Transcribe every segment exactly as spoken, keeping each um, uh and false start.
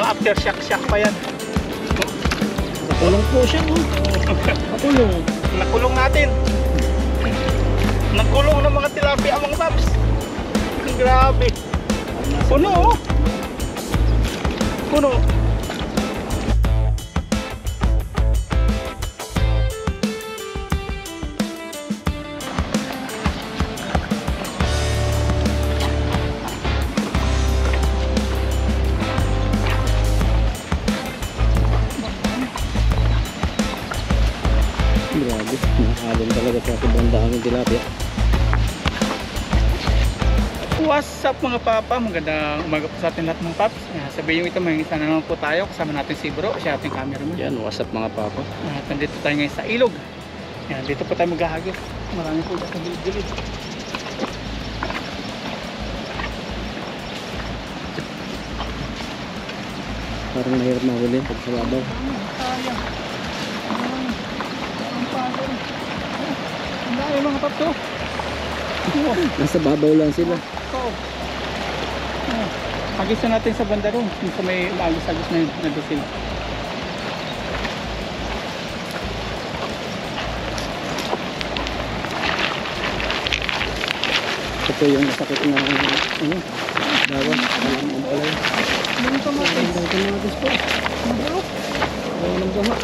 Mga aftershock-shock pa yan. Nakulong po siya, oh. Nakulong. Nakulong natin. Nakulong ng mga tilapia mga paps. Grabe. Puno, oh. Puno. Grabe, nakakalong talaga sa sobrang daming tilapia. What's up mga papa? Magandang umaga po sa ating lahat mga paps. Uh, sabihin ito, may isa na naman po tayo. Kasama natin si Bro, siya ating cameraman. Yan, what's up mga papa? Uh, nandito tayo ngayon sa ilog. Yan, dito po tayo maghahagis. Marami po sa gilid-gilid. Parang mahirap mahuli pag sa labaw. Sayang. Ang pagod. Ang dami mga paps, oh. Nasa babaw lang sila. Oo. Oh. Agis na natin sa banda ron. Yung sa may maagis-agis na yun. Nandun. Ito yung masakit na ano, bawang, alam ang palay. Mga kamatis. Ang kamatis po. Mabalok. Bawang ng gama.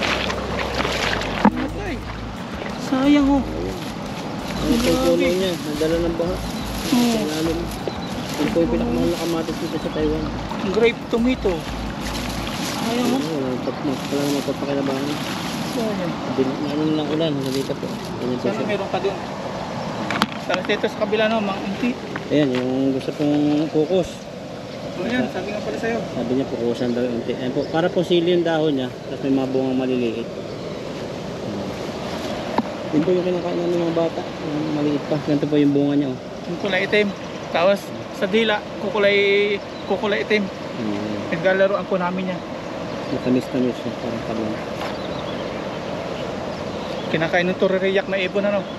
Matay. Sayang, oh. Ang puno niya, nadala ng baha. Oo. Sa lalim. Ito po yung pinakamahal na kamatis dito sa Taiwan. Grape tomato. Sayang, oh. Oo, pala naman pagpakilabangan. Sayang. Ano na ng ulan, nalita po. Ganyan po Sana siya. meron ka dun. Sana dito sa kabila, no, mga unti. Ayan, yung gusto pong focus. O yan, sabi nga pala sa'yo. Sabi niya focusan daw yung unti. Ayan po, para po sili yung dahon niya, tapos may mga bungang maliliit. Yun po yung kinakain ng mga bata, yung maliit pa. Ganito po yung bunga niya. Oh. Yung kulay itim. Tapos sa dila, kukulay, kukulay itim. Hmm. Naglalaroan po namin yan. Matamis-tamis yun, parang talong. Kinakain ng tuririyak na ibon, ano.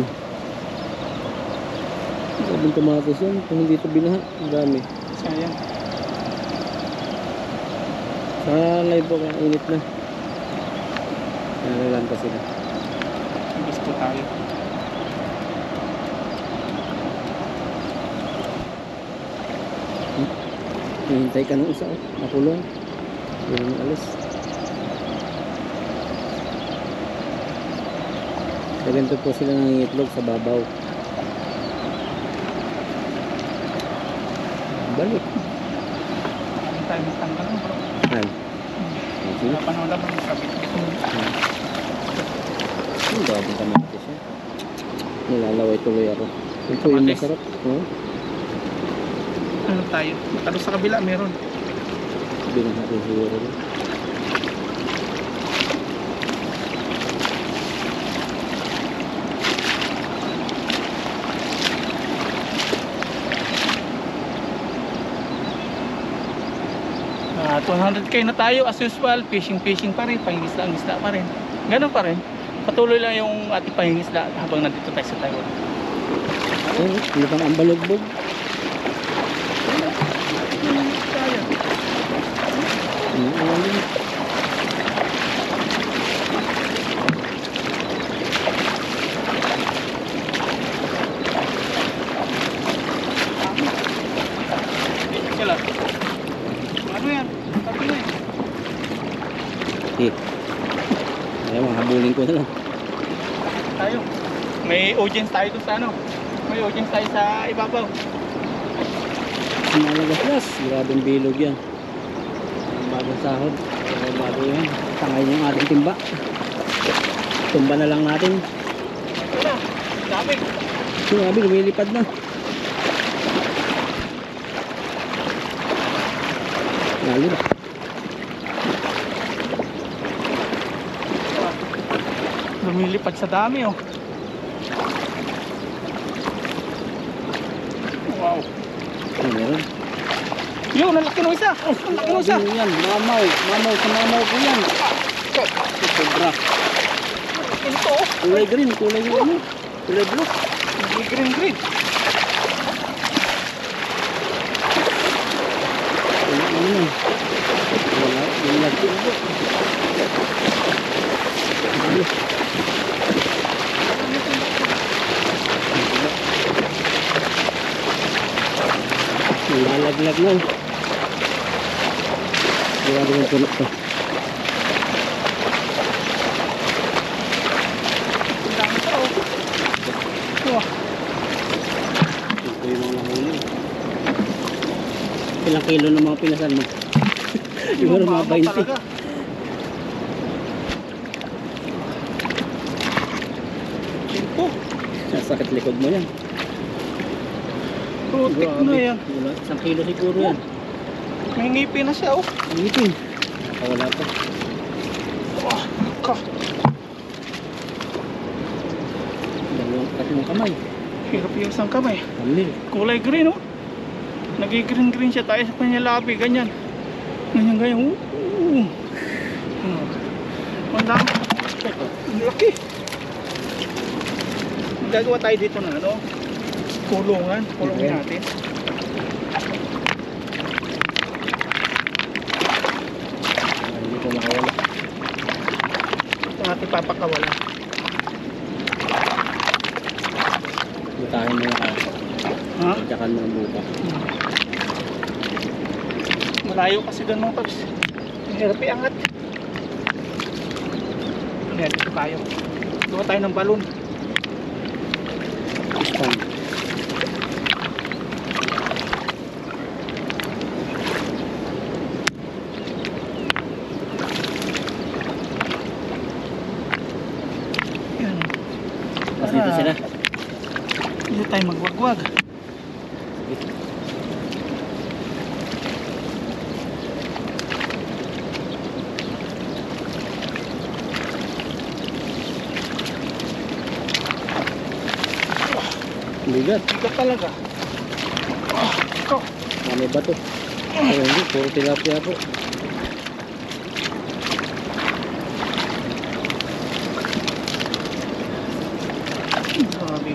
Sabing kamatis yun, kung hindi ito binaha, ang dami. Sayang. Sa live po, kaya init na. Nalalan pa sila. Gusto tayo. Hmm? Hihintay ka ng isa, oh. Nakulong. Hindi mo alis. So, ganito po sila nangingitlog sa babaw. Balik. Ang tayo magtanggal, no, bro. Ay. Sige. Wala pa nang laman, sabi ko. Ang daming kamatis eh. Nilalaway tuloy ako. Ito yung Kamatis? masarap. Oh. Ano tayo? Matalo sa kabila, meron. Sabi na natin siguro. Uh, two hundred K na tayo as usual. Fishing fishing pa rin. Pangingisda-ngisda pa rin. Ganun pa rin. Patuloy lang yung ating pangingisda habang nandito tayo sa Taiwan. Oh, ano pang ang balugbog? Ano ano yun? Sila. Ano yan? Sabi na eh. Eh. Ayaw, mahabulin ko na lang. Tayo. May audience tayo dun sa ano. May audience tayo sa ibabaw. Malagas-gas. Grabing bilog yan. Bagong sahod. Kaya bago yan. Tangay yung ating timba. Tumba na lang natin. Wala. Dami. Sinabi, lumilipad na. Lalim. Lumilipad sa dami, oh. Wow. Ano meron? Yun, ang laki ng isa. Oh, ang laki ng isa. Ano yan? Mamaw. Mamaw sa mamaw ko yan. Sobra. Ito, oh. Kulay green. Kulay green. Kulay blue. Hindi green green. Ano yan? nilagnaw. Grabe yung puno to. Ang dami pa oh. Wah. Ito yung mga nahuli. Ilang kilo ng mga pinasan mo? Siguro mga mama twenty. talaga. Simpo. Nasakit likod mo yan. Putik na yan. Wala, isang kilo siguro yan. May ngipin na siya oh. Ngipin. Nakawala pa. Wah. Ka. Dalawang tatlong kamay. Hirap yung isang kamay. Kamil. Kulay green oh. Nagi-green green siya tayo sa kanya labi. Ganyan. Ganyan ganyan. Uh, uh. Hmm. Ang dami. Ang laki. Gagawa tayo dito na ano. Kulungan. Kulungin Okay. natin. Hindi ko nakawala. Ito natin papakawala. Butahin mo yung kaso. Ha? Tsakan mo ng buka. Hmm. Malayo kasi doon mga paps. Hirap iangat. Ayan, dito tayo. Gawa tayo ng balon. Ispan. Ayan. Tapos dito sila. Dito tayo magwagwag. Bigat. Bigat talaga. Ah, ikaw. Ano ba to? Ay, hindi. Puro tilapia po. Grabe.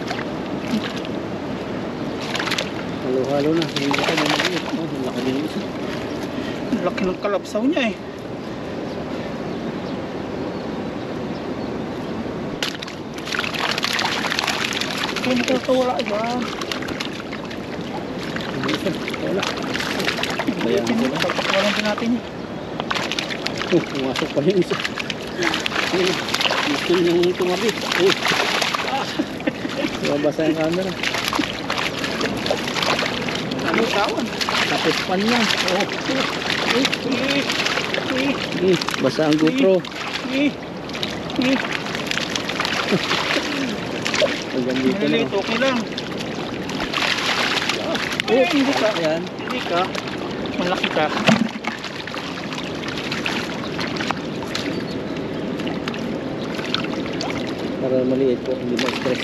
Halo-halo na. Hindi ka na mag-iit. Oh, ang laki din isa. Ang laki ng kalapsaw niya eh. Hindi ka wala dyan. Ang isa. Wala. Bayan ko na. Pagpakawalan din natin yun. Oh, pumasok pa yung isa. Ayun. Gusto niyang tumabit. Oh. Mabasa yung camera. Ano tawan? Tapos pan yan. Oh. Eh, eh, eh, Eh, basa ang GoPro. eh, eh. Hanggang dito na. Maliliit, okay lang. Oh, Eh, hindi ka. yan. Hindi ka. Malaki ka. Para maliit po, hindi ma-stress.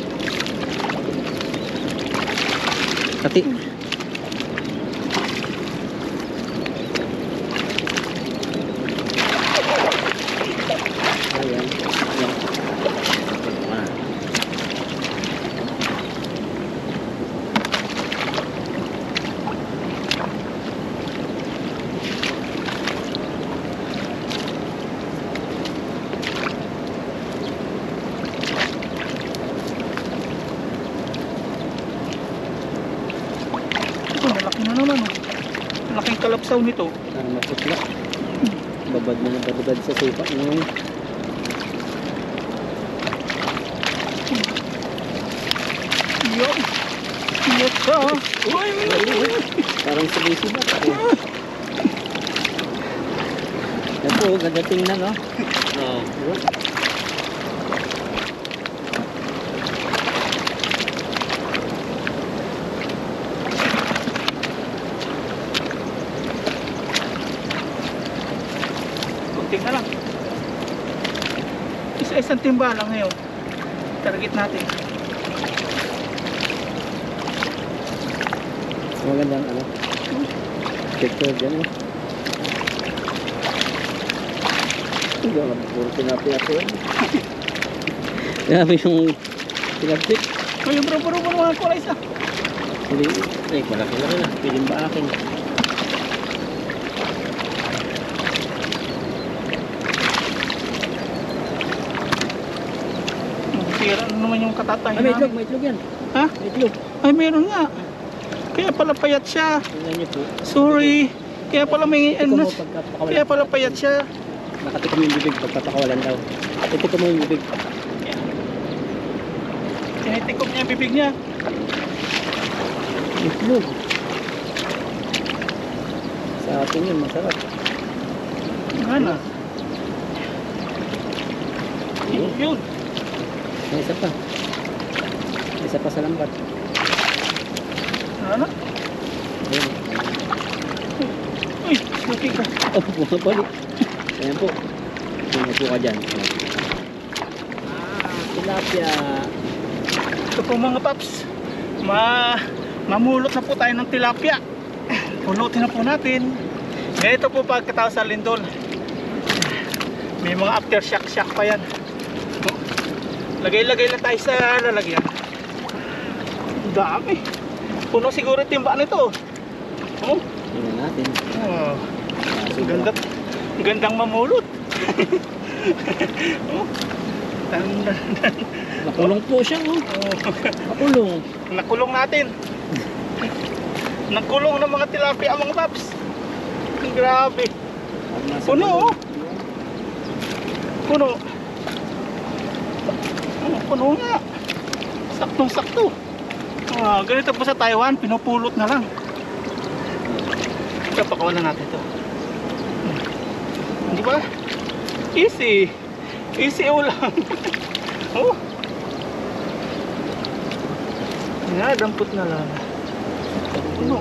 Kati. Ayan. Ayan. Ah. Ito, malaki na naman oh. Malaking kalapsaw nito. Para maputla. Babad na ng babad sa supa. No? Yun. Yun siya. Uy, uy, uy, uy. Parang sabay-sibat. Oh. Yan po, ganda tingnan, no? Oo. Oh. Kunting na lang. Isa-isang timba lang ngayon. Target natin. Magandang ano? Picture dyan, oh. Hindi ako puro tinapia ko yan. Grabe yung pinagpit. Uy, bro, bro, bro, mga kulay isa. Hindi, ay, malaki-laki na. Piling ba akin? Sira na naman yung katatay Ah, may itlog, namin. may itlog yan. Ha? May itlog. Ay, meron nga. Kaya pala payat siya. Tingnan niyo po. Sorry. Kaya pala may Ito ano. mo pagkapakawalan. Kaya pala payat siya. Nakatikom yung bibig pagpapakawalan daw. Itikom mo yung bibig. Tinitikom niya yung bibig niya. Itlog. Sa atin yun, masarap. Gana. Yun. May isa pa. May isa pa sa lambat. Ano? Ayun. Uy, suki ka. Oh, bumabalik. Ayan po. Tingnan po ka dyan. Ah, tilapia. Ito po mga paps. Ma mamulot na po tayo ng tilapia. Pulutin na po natin. Ganito po pagkatapos sa lindol. May mga aftershock-shock pa yan. Lagay-lagay lang tayo sa lalagyan. Dami. Puno siguro timba nito. Oh. Tingnan natin. Oh. Ah, Ganda. Gandang mamulot. Oh. Tanda. Nakulong po siya, oh. Nakulong. Nakulong natin. Nakulong ng mga tilapia mga paps. Grabe. Puno, oh. Puno. Oh, puno nga. Saktong sakto. Ah, ganito po sa Taiwan, pinupulot na lang. Ito, pakawan na natin ito. Hindi ba? Easy. Easy ulang. Oh. Nga, dampot na lang. Puno.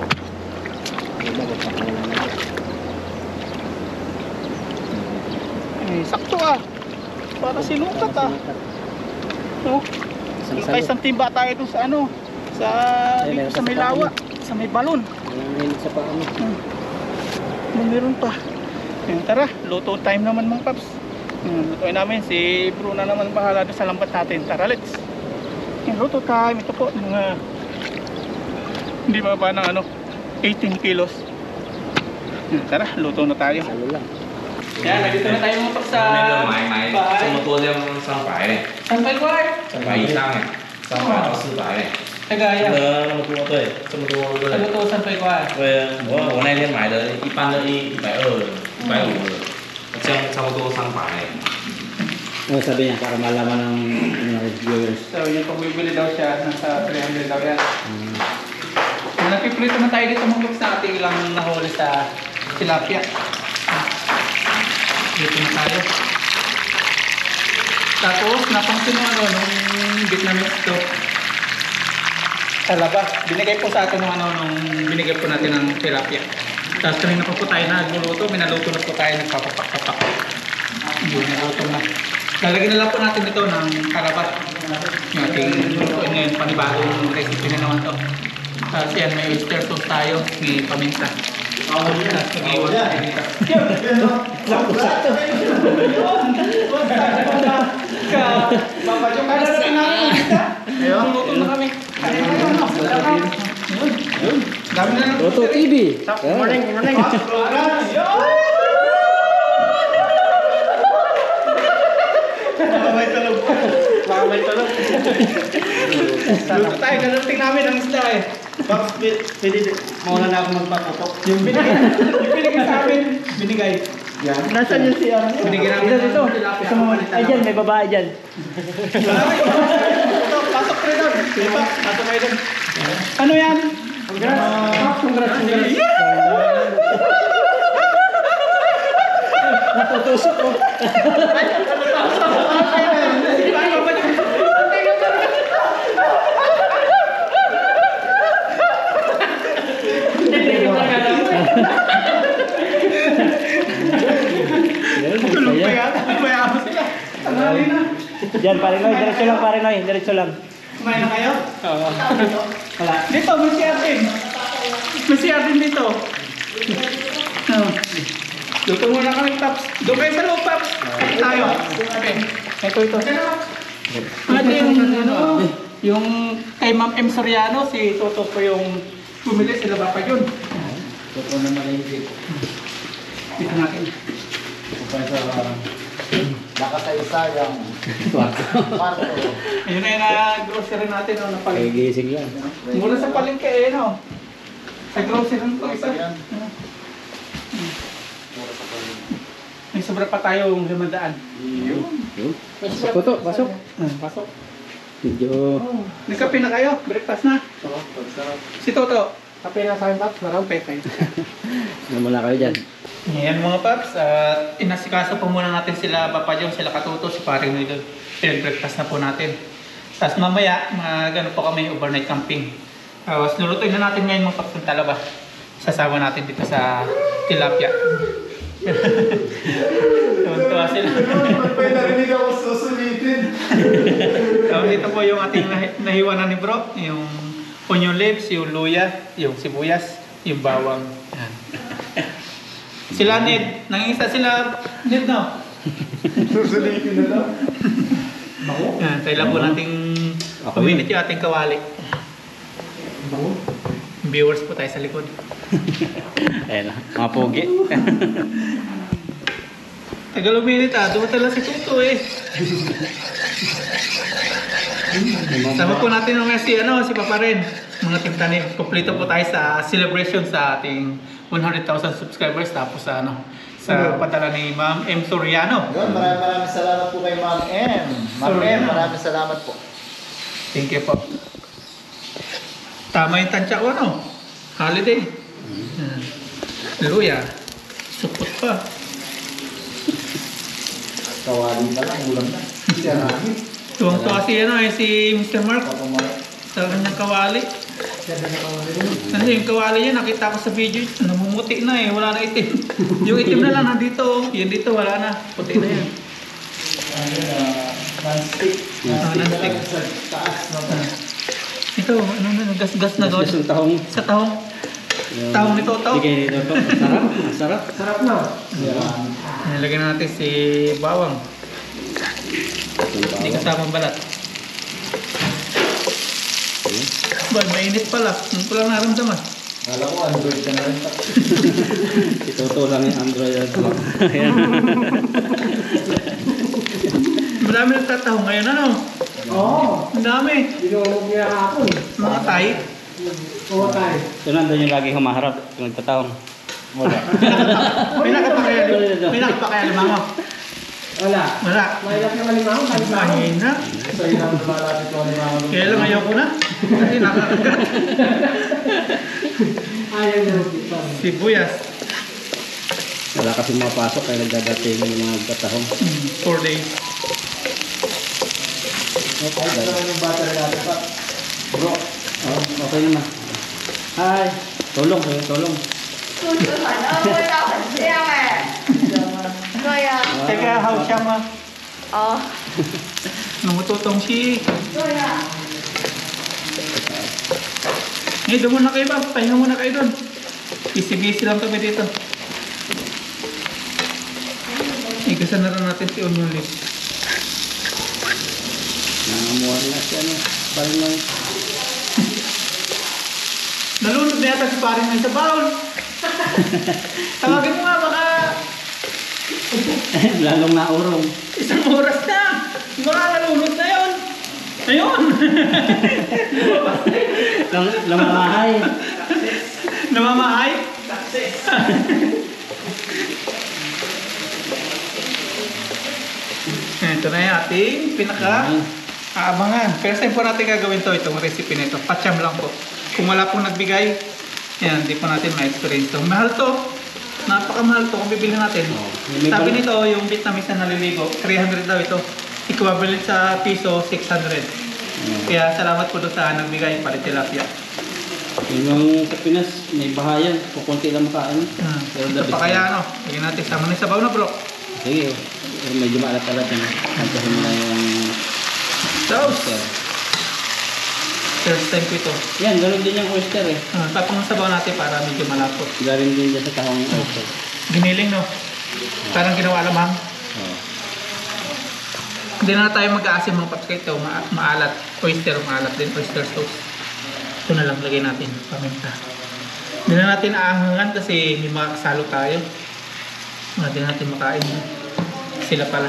Eh, sakto ah. Para sinukat ah. Oh. Kaya isang timba tayo dun sa ano, sa Ay, dito meron sa pa may sa lawa, paa sa may balon. Ngayon sa paa mo. Hmm. Ano, meron pa. Ayun, tara, luto time naman mga paps. Hmm, lutuin namin si Bruna naman bahala doon sa lambat natin. Tara, let's. Ayun, luto time. Ito po mga hindi ba ba ng ano eighteen kilos. Hmm, tara, luto na tayo. Salo lang. Yan, nandito na tayo mga paps sa 那个买买 bahay. 这么多这样三百嘞， Saan tayo ko ay? 三百以上哎，三百到四百嘞。 Tagaya. 那么多对，这么多 Sa 对。 luto, saan tayo ko ay? 对啊，我我那天买的，一般的一一百二、一百五的，这样差不多三百嘞。 Ano sabi niya para malaman ng ano, viewers? So, yung pag bibili daw siya, nasa three hundred daw yan. Hmm. So, napiprito na tayo dito mga sa ating ilang nahuli sa tilapia. Dito na tayo. Tapos, napansin mo ano, nung Vietnamese to. Sa labas. Binigay po sa atin nung ano, nung binigay po natin ng tilapia. Tapos kanina pa po tayo nagluluto, minaluto na po tayo, nagpapapak-papak. Yun, naluto na. Lalagyan na lang po natin ito ng kalabas. Yung ating lutuin ngayon, panibagong recipe na naman to. Tapos yan, may oyster sauce tayo, may paminta. Tapos mag-iwan tayo dito. Sakto-sakto. Babadyo ka na rin natin. Ayun, luto na kami. Ayun, dami na lang. Toto T V. Morning, morning. Baka may talog. Baka may talog. Luto tayo, ganating namin ang isda eh. Box, pwede mauna na ako magpaputok. Yung binigay, yung binigay sa amin, binigay. Yan. Nasaan yung siya? Binigay namin Dito, dito. Sa mga Ay, dyan, may babae dyan. Ito, pasok rin doon. Diba? Pasok kayo doon. Ano yan? Congrats. Congrats. Congrats. Natutusok ko. Tulog pa yata. May ako sila. Tanghali na. Diyan, pare Noy. Diretso lang, pare Noy. Diretso lang. Kumain na kayo? Oo. Wala. Dito, may C R din. May C R din dito. Oh. Luto muna kami, Paps. Doon kayo sa loob, Paps. Tayo. Okay. Ito, ito. Ate, yung ano, yung kay Ma'am M. Soriano, si Toto po yung bumili, sila ba pa yun? Toto naman yung dito. Dito natin. Baka sa isa yung kwarto. Ayun na yung na-grocery natin, no, na palengke. Nagigising lang. Mula sa palengke, eh, no? Sa grocery lang po isa. Yan. May sobra pa tayong limandaan. Yun. Yun. Pasok to, pasok. Ah, pasok. Medyo... Nagkape na kayo? Breakfast na? Sarap, sarap. Si Toto. Kape na sa akin, Paps. Marami kayo. Namula kayo dyan. Ayan mga Paps. At inasikaso po muna natin sila Papa John, sila Katuto, si Paring Noodle. Pinag-breakfast na po natin. Tapos mamaya, mag ano po kami, overnight camping. Tapos lulutuin na natin ngayon mga Paps ng talaba. Sasama natin dito sa tilapia. Tuwan-tuwa sila. May narinig ako susulitin. Tapos ito po yung ating nahi- nahiwanan ni Bro. Yung onion leaves, yung luya, yung sibuyas, yung bawang. Yan. Sila Ned. Nangingisa sila Ned no? Susulitin na lang. Yan. Kailan po nating Ako kuminit yung ating kawali. Viewers po tayo sa likod. Ayan na, mga pogi. Tagal uminit ah. Dumatala si Tuto eh. Sama po natin naman si, ano, si Papa Ren. Mga timtanim. Kompleto po tayo sa celebration sa ating one hundred thousand subscribers. Tapos sa ano, sa padala ni Ma'am M. Soriano. Yun, maraming maraming salamat po kay Ma'am M. Ma'am Sorry M, na. maraming salamat po. Thank you po. Tama yung tansya ko ano. Holiday. Yan. Luya. Supot pa. Kawali na lang, ulam na. Siyarami. Tuwang-tuwa si, ano, eh, si Mister Mark. Papamara. Sa kanyang kawali. Ano yung kawali niya, nakita ko sa video, namumuti na eh, wala na itim. Yung itim na lang nandito, oh. Yan dito, wala na. Puti na yan. Ano na, non-stick. Ah, Non-stick na non-stick. lang sa taas. No? Ito, ano na, gas-gas na Gas-gas doon. yung tahong. Sa tahong. Tahong ni Toto. Bigay ni Toto. Sarap, ang sarap. Sarap na. Siyarami. Nilagyan natin si bawang. Hindi kasamang balat. Ba, mainit pala. Hindi ko lang naramdaman. Kala ko, Android ka na rin. Si Toto lang yung Android. Ayan. Marami nagtatahong ngayon, ano? Oo. Ang dami. Dinulog niya ako. Mga Thai. Oo, tayo. So nandun yung lagi humaharap, yung nagtatawang. Wala. May nakapakaya, may nakapakaya limango. Wala. Wala. Mahirap yung alimango. Mahina. Sa ilang lumalapit ko alimango. Kaya lang ayaw ko na. Kasi nakakagat. Ayaw niya rin. Sibuyas. Wala kasi mapasok kaya nagdadating yung mga nagtatawang. Hmm, four days. Okay, ito naman yung battery natin pa. Bro. Oh, okay naman. Hi! Tulong, tulong, tulong. 肚子很饿，味道很香哎。对呀、 Teka, how siya ma? 哦， Namututong si... 对呀、 Eh, doon muna kayo ba? Pahinga muna kayo doon. Busy-busy lang kami dito. Igasan na rin natin si onion leaves. Nangamuha na siya, ano. Parang may... Nalunod na yata si paring na sa baon. Tawagin mo nga baka Lalong naurong. isang oras na. Baka nalunod na yun. Ayun. Lang, lamamahay. Namamahay. Ito na yung ating pinaka aabangan. First time po natin gagawin to, itong recipe nito. Patsyam lang po. Kung wala pong nagbigay, yan, hindi po natin ma-experience to. Mahal to. Napakamahal to kung bibili natin. Oh, may Sabi pal- nito, yung Vietnamese na naliligo, three hundred daw ito. Equivalent sa piso, six hundred. Kaya salamat po doon sa nagbigay para tilapia. Yun yung sa Pinas, may bahayan. Kukunti lang makain. Hmm. Pero Ito the pa best kaya na. ano, lagyan natin sama ng sabaw na bro. Sige, oh. Medyo maalat-alat yun. Kantahin mo na yung... Sauce. First time ko ito. Yan, ganoon din yung oyster eh. Ah, tapos ng sabaw natin para medyo malapot. Galing din dyan sa tahong oyster. Giniling no? Parang ginawa lamang. Oh. Hindi na tayo mag-aasim mga paps ito. Ma maalat. Oyster, maalat din. Oyster sauce. Ito na lang lagay natin. Paminta. Hindi na natin aangangan kasi may mga kasalo tayo. Hindi na natin makain. Sila pala.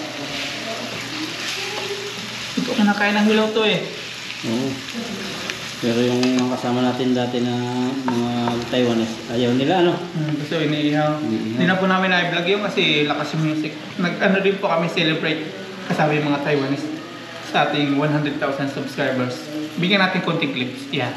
Ito kinakain ng hilaw to eh. Oo. Pero yung mga kasama natin dati na mga Taiwanese, ayaw nila ano? Hmm, gusto iniihaw. Iniihaw. Hindi na po namin na-vlog yun kasi lakas yung music. Nag-ano din po kami celebrate kasama yung mga Taiwanese sa ating one hundred thousand subscribers. Bigyan natin konting clips. Yan.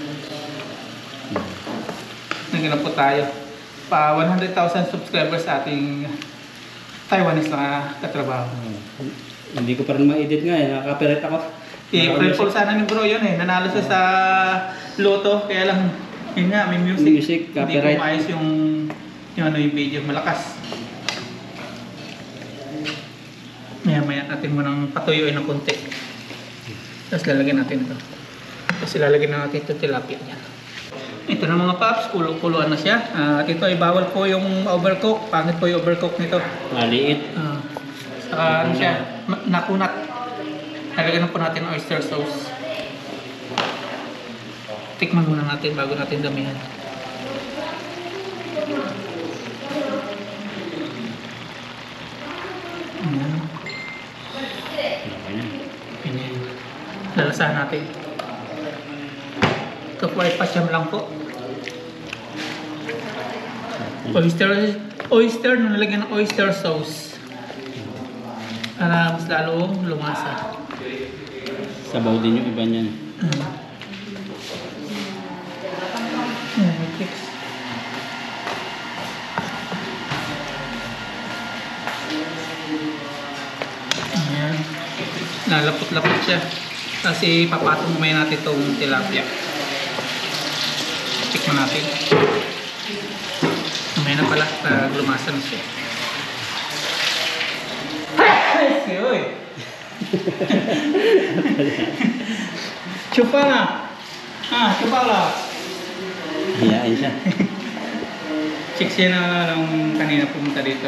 Nagano po tayo. Pa one hundred thousand subscribers sa ating Taiwanese na katrabaho. Hindi ko pa rin ma-edit nga eh, nakaka-copyright ako. I-April Fool sana ni bro yun eh. Nanalo siya sa loto. Kaya lang, yun nga, may music. Music, Hindi copyright. ko maayos yung, yung ano yung video. Malakas. Maya maya natin munang patuyuin ng konti. Tapos lalagyan natin ito. Tapos ilalagyan na natin ito tilapia niya. Ito na mga paps, kulo-kuloan na siya. Ah, at ito ay bawal po yung overcook. Pangit po yung overcook nito. Maliit. Ah, saka ano siya, ma- nakunat. Lalagyan na po natin ng oyster sauce. Tikman muna natin bago natin damihan. Ayan. Ayan. Lalasahan natin. Ito po ay pasyam lang po. Oyster, oyster, nung nalagyan ng oyster sauce. Para mas lalong lumasa. Sabaw din yung iba niyan. Mm. Ayan, fix. Ayan. Nalapot-lapot siya. Kasi papatong may natin itong tilapia. Tikman natin. May na pala. Uh, lumasa na siya. Ay, oy! Chupa na! Ah, chupa la! Hiyain siya. Check siya na nung kanina pumunta dito.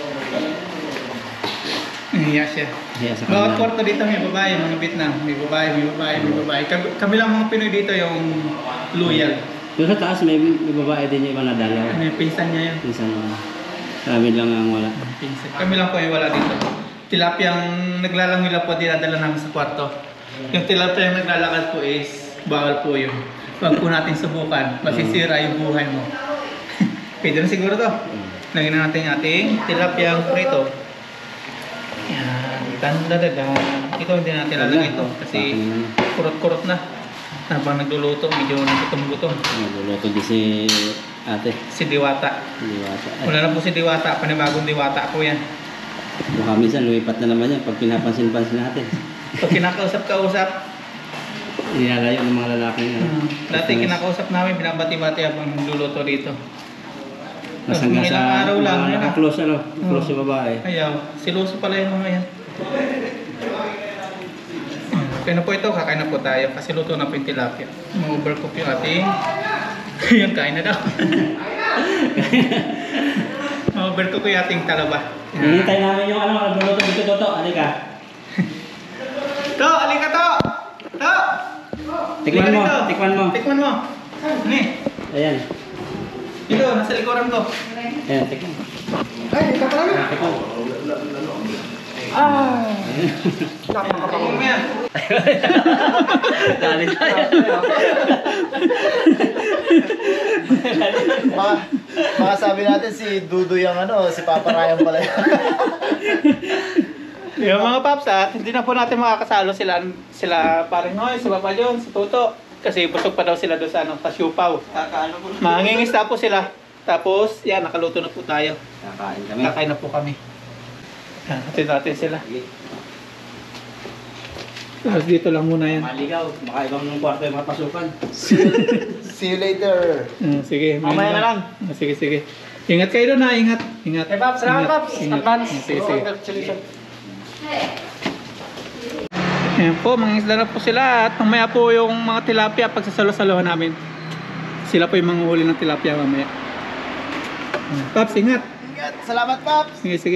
Nahiya siya. Hiya sa Bawat kanila. kwarto dito may babae, mga Vietnam. May babae, may babae, may babae. Kami, kami lang mga Pinoy dito yung loyal. Doon sa taas may, may babae din yung iba na dalaw. Ano yung pinsan niya yun? Minsan uh, kami lang ang wala. Pinsan. Kami lang po yung wala dito. Tilapiyang naglalangila po, dinadala namin sa kwarto. Yung tilapiyang naglalakad po is bawal po yun. Huwag po natin subukan. Masisira yung buhay mo. Pwede na siguro to. Lagyan na natin yung ating tilapiyang prito. Yan. Tandadadan. Ito hindi natin lalagay ito kasi kurot-kurot na. Habang nagluluto, medyo nagutom-gutom. Nagluluto din si ate. Si Diwata. Diwata. Ay, Wala na po si Diwata. Panibagong Diwata po yan. baka minsan lumipat na naman yan pag pinapansin-pansin natin. Pag kinakausap-kausap, Inalayo ng mga lalaki nga. Hmm. Dati kinakausap namin, binabati-bati habang nagluluto dito. Mas Tapos hanggang mga sa ilang araw lang, mga yun ah. naka-close ano, close Hmm. yung babae. Ayaw, siloso pala yung mga yan. Okay na po ito, kakain na po tayo kasi luto na po yung tilapia. Ma-overcook yung ating... Yun, kain na daw. Ma-overcook yung ating talaba. Hinihintay namin yung ano, nagluluto dito, Toto. Halika. To, alika to! To! Tikman Halika mo, dito. tikman mo. Tikman mo. Ni, Ayan. dito, nasa likuran ko. Ayan, tikman. Ay, ikaw pa lang. Tikman. Ah! Napakapangong mo yan. Dali tayo. Baka, baka sabi natin si Dudu yung ano, si Papa Ryan pala yun. Yung mga paps ah, hindi na po natin makakasalo sila, sila paring Noy, si Papa John, si Toto. Kasi busog pa daw sila doon sa ano, sa Siupaw. Mangingista po sila. Tapos, yan, nakaluto na po tayo. Kakain kami. Kakain na po kami. Yan, hatid natin sila. Tapos dito lang muna yan. Maligaw. Baka ibang ng kwarto yung mga pasukan. See you later. Hmm, sige. Mamaya may- na lang. Ah, sige, sige. Ingat kayo doon ha, ingat. Ingat. Eh, Paps, salamat, Ingat, Paps. ingat. Advance. Sige, sige. Congratulations. Ayan po, mga isda na po sila at mamaya po yung mga tilapia pagsasalo-salohan namin. Sila po yung mga huli ng tilapia mamaya. Ayan. Paps, ingat. Ingat. Salamat, Paps. Sige, sige.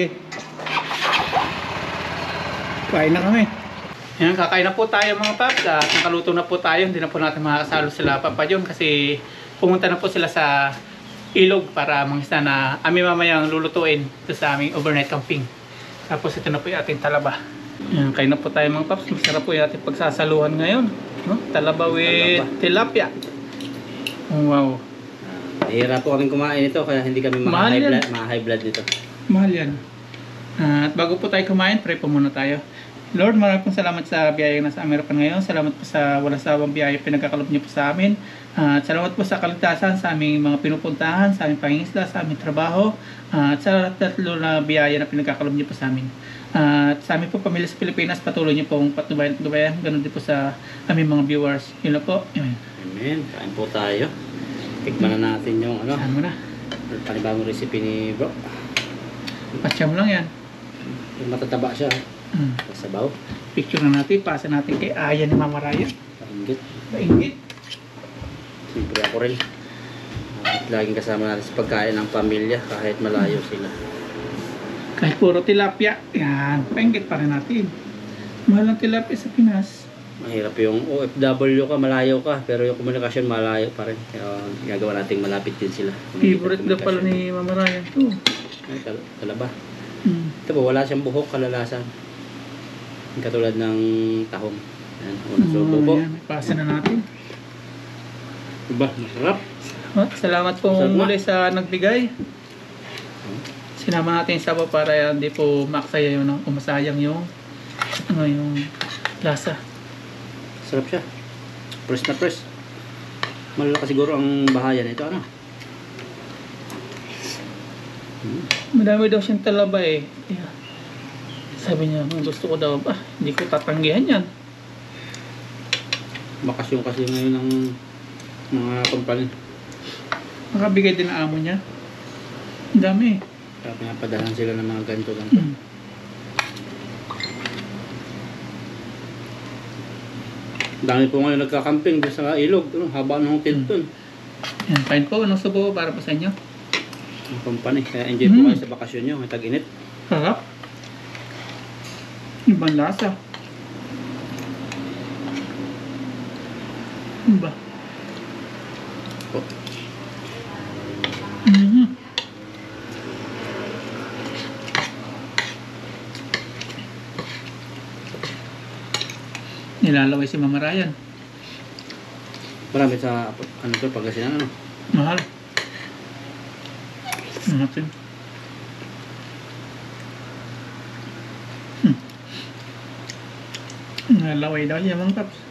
Kain na kami. Ayan, kakain na po tayo mga paps at nakaluto na po tayo. Hindi na po natin makakasalo sila Papa John kasi pumunta na po sila sa ilog para mangisda na kami mamayang lulutuin ito sa aming overnight camping. Tapos ito na po yung ating talaba. Yan, kain na po tayo mga paps. Masarap po yung ating pagsasaluhan ngayon. No? Talaba with tilapia. Oh, wow. Ah, Mahirap po kaming kumain ito kaya hindi kami Mahal ma-high yan. blood, ma-high blood dito. Mahal yan. Ah, at bago po tayo kumain, pray po muna tayo. Lord, maraming pong salamat sa biyaya na sa Amerika ngayon. Salamat po sa walang sawang biyaya pinagkakalob niyo po sa amin. Ah, at salamat po sa kaligtasan sa aming mga pinupuntahan, sa aming pangingisda, sa aming trabaho. Ah, at sa tatlo na biyaya na pinagkakalob niyo po sa amin. Ah, at sa aming po pamilya sa Pilipinas, patuloy niyo pong patnubayan at patnubayan. Ganun din po sa aming mga viewers. Yun lang po. Amen. Amen. Kain po tayo. Tikman na natin yung ano, Saan mo na? panibagong recipe ni bro. Patsa mo lang yan. Yung matataba siya. Hmm. Sabaw. Picture na natin. Pasa natin kay Aya ni Mama Raya. Painggit. Paingit. Siyempre ako rin. At laging kasama natin sa pagkain ng pamilya kahit malayo sila. Kahit puro tilapia. Yan. Paingit pa rin natin. Mahal ang tilapia sa Pinas. Mahirap yung O F W ka, malayo ka, pero yung komunikasyon malayo pa rin. Kaya gagawa natin malapit din sila. Favorite daw pala ni Mama Raya ito. Ay, kal kalaba. Hmm. Ito po, wala siyang buhok, kalalasan. Katulad ng tahong. Yan, unang subo po. Yan. Pasa na natin. Diba, masarap. At salamat po Sarap nga. muli sa nagbigay. Sinama natin sa sabaw para hindi po maksaya yun, no? Umasayang yung ano yung lasa. Sarap siya. Press na press. Malaki siguro ang bahaya nito, ano? Hmm. Madami daw siyang talaba eh. Kaya, sabi niya, "Hmm, gusto ko daw ba? Hindi ko tatanggihan yan." Bakasyon kasi ngayon ng mga company. Makabigay din ang amo niya. Ang dami eh. Kaya pinapadalan sila ng mga ganito ganito. Hmm. Dami po ngayon nagkakamping doon sa ilog. Ano, haba ng hotel doon. Yan, kain po. Anong subo para pa sa inyo? Ang company. Kaya enjoy po Hmm. kayo sa bakasyon nyo. May tag-init. Harap. Ibang lasa. Ano ba? Po. Mhm. Nilalaway si Mama Ryan. Marami sa ano to, Pangasinan, ano. Mahal. Ano natin? Hmm. Nilalaway daw niya mga paps.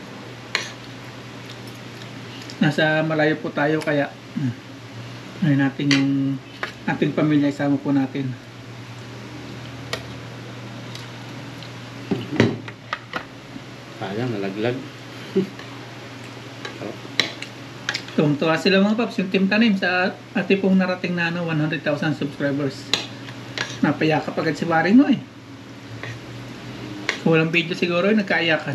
Nasa malayo po tayo kaya hmm. Ayun natin yung ating pamilya, isama po natin. Sayang, nalaglag. Tuwang-tuwa sila mga paps, yung Team Tanim sa ati pong narating na ano, one hundred thousand subscribers. Napayakap agad si Waring mo eh. Kung walang video siguro, nagkaayakan.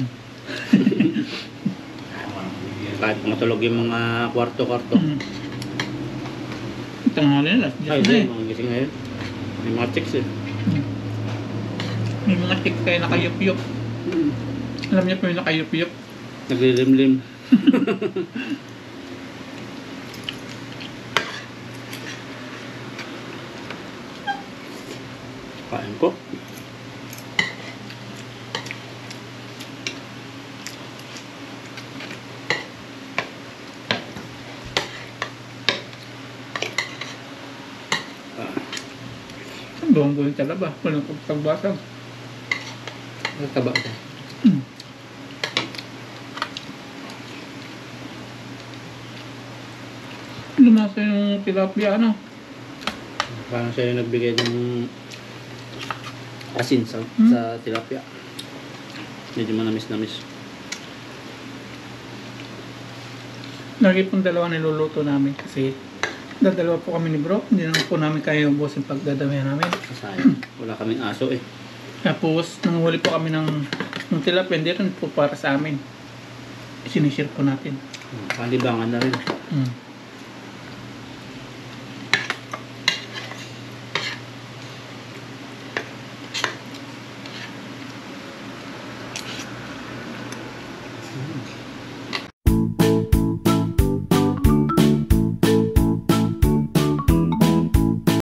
Kahit matulog yung mga kwarto-kwarto. Mm. Ito nga nila, last Ay, Diyos na eh. hindi, mga gising ngayon. May mga chicks eh. Mm. May mga tick kayo nakayup-yup. Hmm. Alam niyo po yung nakayup-yup. Naglilimlim. Kain po. Ah, Ang buong-buong talaba, walang pagbasag. nataba siya. Mm. Lumasa yung tilapia, ano? Parang siya yung nagbigay ng asin sa, Hmm? sa tilapia. Medyo manamis-namis. Lagi pong dalawa niluluto namin kasi dadalawa po kami ni bro. Hindi naman po namin kaya ubusin pagdadamihan namin. Sayang. Wala kaming aso eh. Tapos, nanguhuli po kami ng, ng tilapia. Hindi rin po para sa amin. Sinishare po natin. Palibangan na rin. Mm.